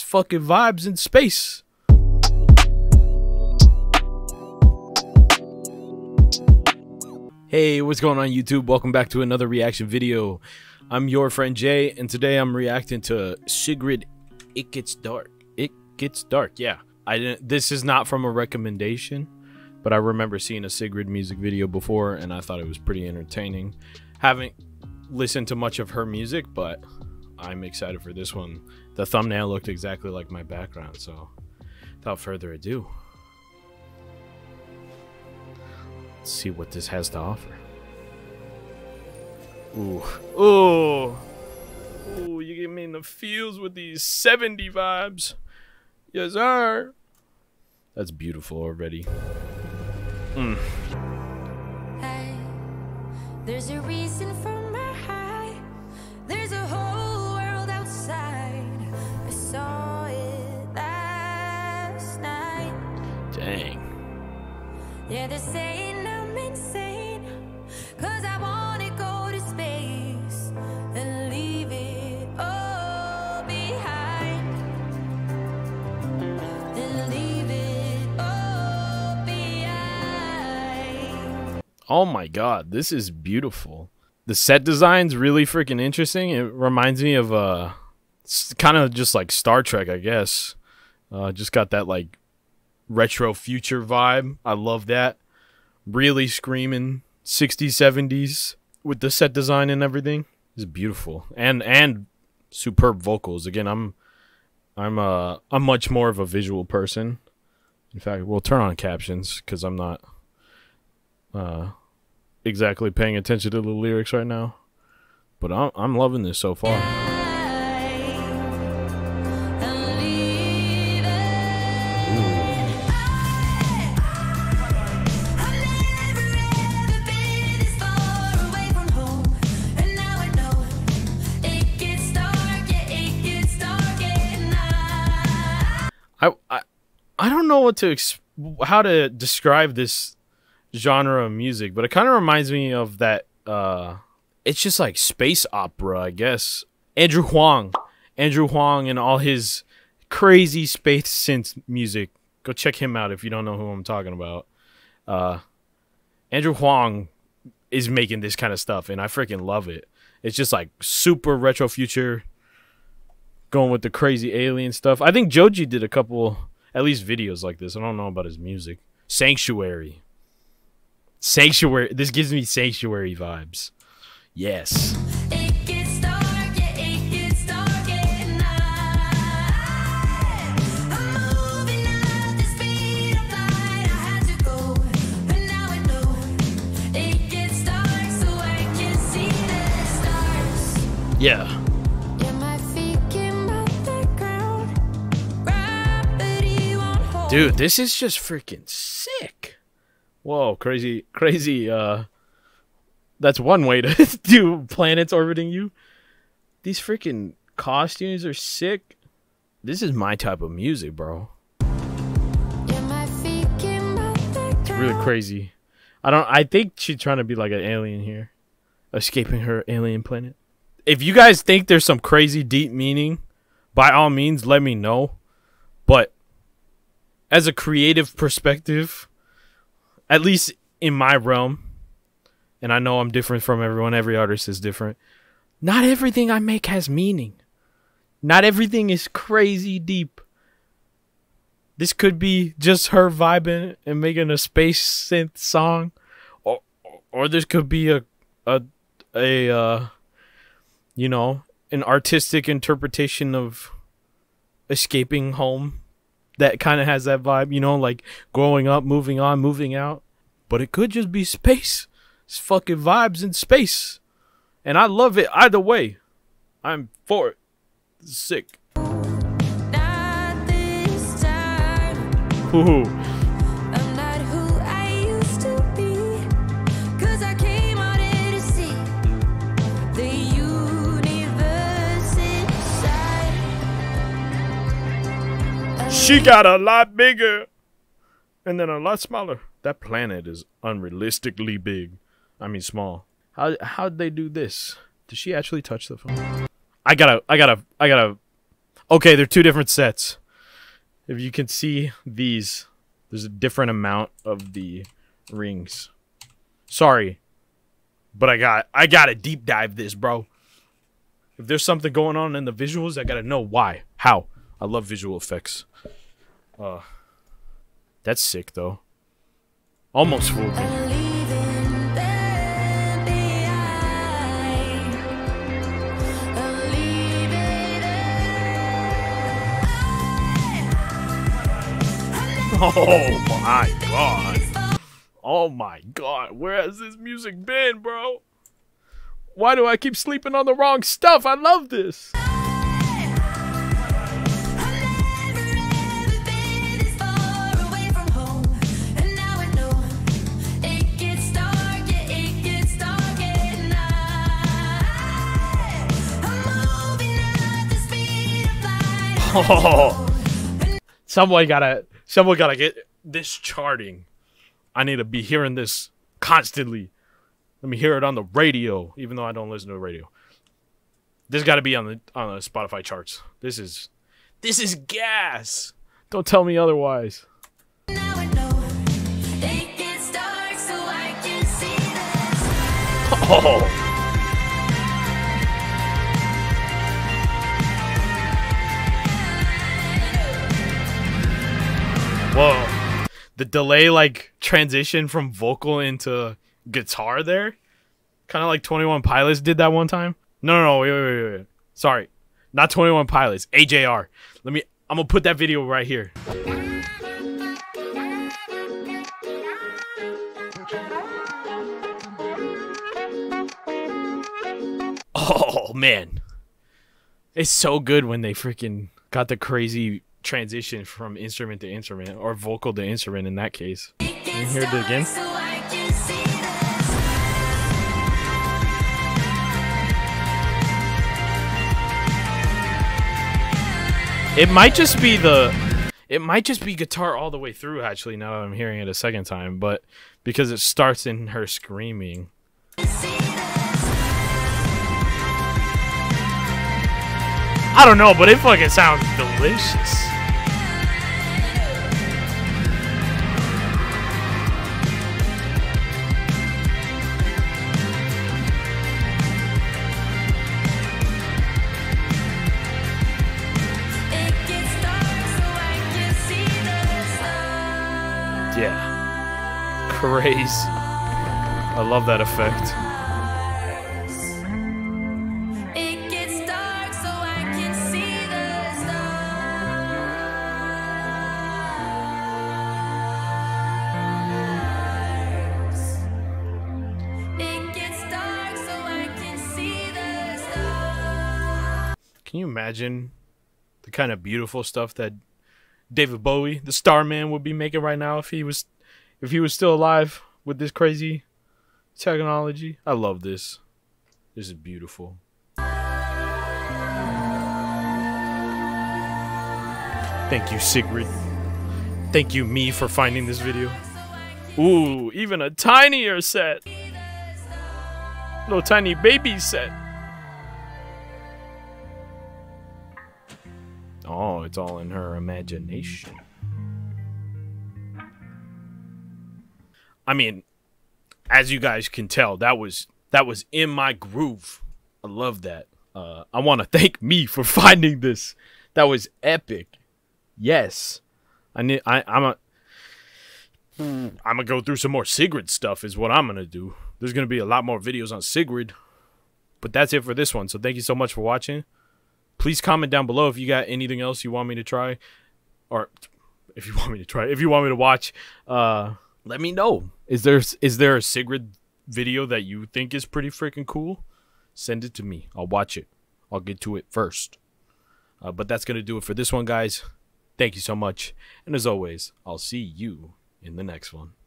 It's fucking vibes in space. Hey, what's going on YouTube? Welcome back to another reaction video. I'm your friend Jay, and today I'm reacting to Sigrid. It Gets Dark. It Gets Dark. Yeah, this is not from a recommendation, but I remember seeing a Sigrid music video before, and I thought it was pretty entertaining. Haven't listened to much of her music, but I'm excited for this one. The thumbnail looked exactly like my background, so without further ado, let's see what this has to offer. Ooh. Ooh. Ooh, you get me in the feels with these 70 vibes. Yes, sir. That's beautiful already. Hey, there's a reason for my high. There's a whole world outside. I saw it last night. Dang. Yeah, they're saying I'm insane, 'cause I wanna go to space and leave it all behind. And leave it all behind. Oh my god, this is beautiful. The set design's really freaking interesting. It reminds me of kind of just like Star Trek, I guess. Just got that like retro future vibe. I love that. Really screaming 60s, 70s with the set design and everything. It's beautiful. And superb vocals. Again, I'm much more of a visual person. In fact, we'll turn on captions because I'm not exactly paying attention to the lyrics right now. But I'm loving this so far. I don't know how to describe this genre of music, but it kind of reminds me of that. It's just like space opera, I guess. Andrew Huang and all his crazy space synth music. Go check him out if you don't know who I'm talking about. Andrew Huang is making this kind of stuff, and I freaking love it. It's just like super retro future, going with the crazy alien stuff. I think Joji did a couple, at least videos like this. I don't know about his music. Sanctuary. This gives me Sanctuary vibes. Yes. It gets dark, yeah, it gets dark at night. I'm moving at the speed of light. I had to go, but now I know. It gets dark so I can see the stars. Yeah. Yeah, my feet came off the ground. Gravity won't hold. Dude, this is just freaking sick. Whoa, crazy. That's one way to do planets orbiting you. These freaking costumes are sick. This is my type of music, bro. Yeah, my feet came off the ground. It's really crazy. I think she's trying to be like an alien here, escaping her alien planet. If you guys think there's some crazy deep meaning, by all means, let me know. But as a creative perspective, at least in my realm, and I know I'm different from everyone, every artist is different, not everything I make has meaning. Not everything is crazy deep. This could be just her vibing and making a space synth song, or this could be a you know, an artistic interpretation of escaping home that kind of has that vibe, you know, like growing up, moving on, moving out. But it could just be space. It's fucking vibes in space. And I love it either way. I'm for it. It's sick. Not this time. Ooh. I'm not who I used to be, 'cause I came out here to see the universe inside. She got a lot bigger and then a lot smaller. That planet is unrealistically big. I mean small. How'd they do this? Did she actually touch the phone? I gotta Okay, they're two different sets. If you can see these, there's a different amount of the rings. Sorry, but I gotta deep dive this, bro. If there's something going on in the visuals, I gotta know why. How? I love visual effects. That's sick though. Almost fooled me. Oh my god. Oh my god. Where has this music been, bro? Why do I keep sleeping on the wrong stuff? I love this. Oh. Someone gotta get this charting. I need to be hearing this constantly. Let me hear it on the radio, even though I don't listen to the radio. This got to be on the Spotify charts. This is gas. Don't tell me otherwise. Oh. Whoa. The delay, like, transition from vocal into guitar there. Kind of like 21 Pilots did that one time. No, wait. Sorry. Not 21 Pilots. AJR. I'm going to put that video right here. Oh, man. It's so good when they freaking got the crazy transition from instrument to instrument, or vocal to instrument in that case. Can you hear it again? It might just be guitar all the way through, actually, now that I'm hearing it a second time, but because it starts in her screaming. I don't know, but it fucking sounds delicious. Yeah. Crazy. I love that effect. Can you imagine the kind of beautiful stuff that David Bowie, the Starman, would be making right now if he was still alive with this crazy technology? I love this. This is beautiful. Thank you, Sigrid. Thank you, me, for finding this video. Ooh, even a tinier set. Little tiny baby set. Oh, it's all in her imagination. I mean, as you guys can tell, that was in my groove. I love that. I want to thank me for finding this. That was epic. Yes. I'm gonna go through some more Sigrid stuff is what I'm gonna do. There's gonna be a lot more videos on Sigrid. But that's it for this one. So thank you so much for watching. Please comment down below if you got anything else you want me to try, or if you want me to watch. Let me know. Is there a Sigrid video that you think is pretty freaking cool? Send it to me. I'll watch it. I'll get to it first. But that's gonna do it for this one, guys. Thank you so much, and as always, I'll see you in the next one.